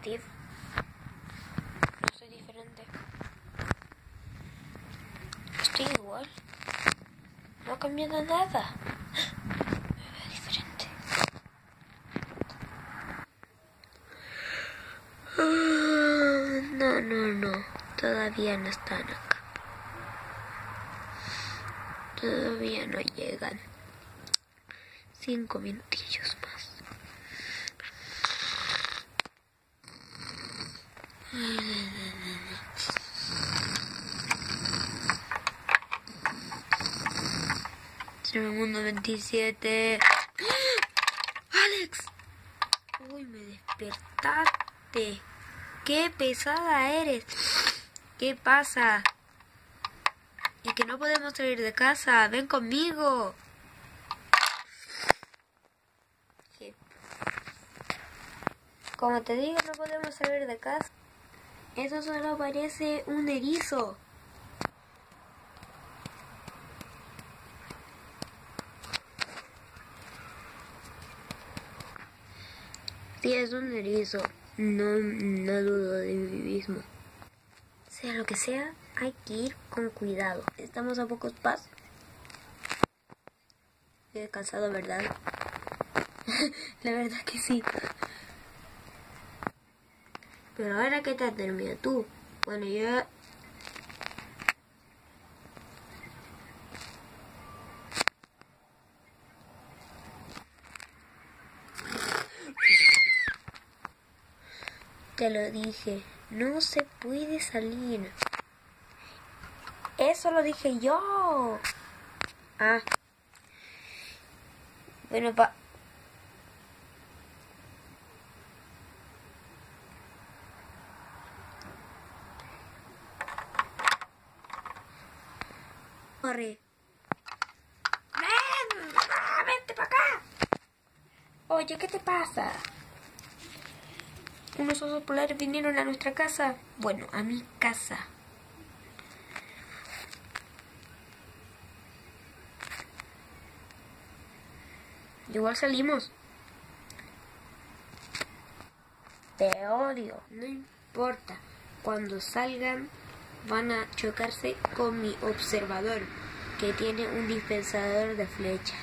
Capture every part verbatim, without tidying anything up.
Steve. No soy diferente. Estoy igual. No ha cambiado nada. Me veo diferente. No, no, no. Todavía no están acá. Todavía no llegan. Cinco minutillos más. Mundo veintisiete. ¡Alex! Uy, me despertaste. ¡Qué pesada eres! ¿Qué pasa? Y que no podemos salir de casa. Ven conmigo. ¿Qué? Como te digo, no podemos salir de casa. Eso solo parece un erizo. Sí, es un erizo. No, no dudo de mí mismo. Sea lo que sea, hay que ir con cuidado. Estamos a pocos pasos. Estoy cansado, ¿verdad? La verdad que sí. Pero ahora que te has dormido tú. Bueno, yo... Te lo dije, no se puede salir. Eso lo dije yo. Ah. Bueno, pa... Corre. ¡Ven! ¡Ah, vente para acá! Oye, ¿qué te pasa? Unos osos polares vinieron a nuestra casa. Bueno, a mi casa. Igual salimos. Te odio. No importa. Cuando salgan van a chocarse con mi observador, que tiene un dispensador de flechas.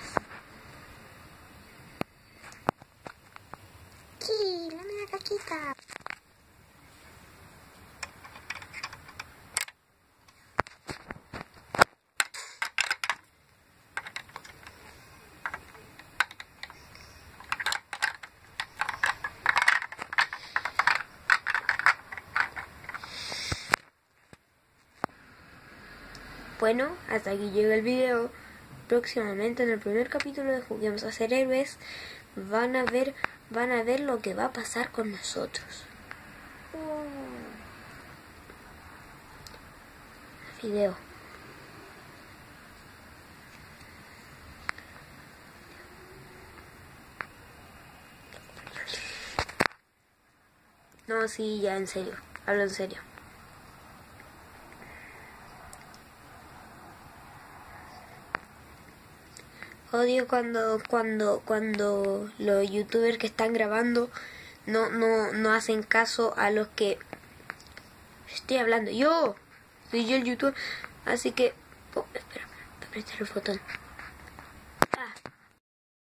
Sí, la mía caquita. Bueno, hasta aquí llega el video. Próximamente en el primer capítulo de Juguemos a ser héroes van a ver, van a ver lo que va a pasar con nosotros. Video. No, sí, ya en serio. Hablo en serio. Odio cuando cuando cuando los youtubers que están grabando no no no hacen caso a los que estoy hablando. Yo soy yo el youtuber, así que oh, espera, voy a apretar el botón.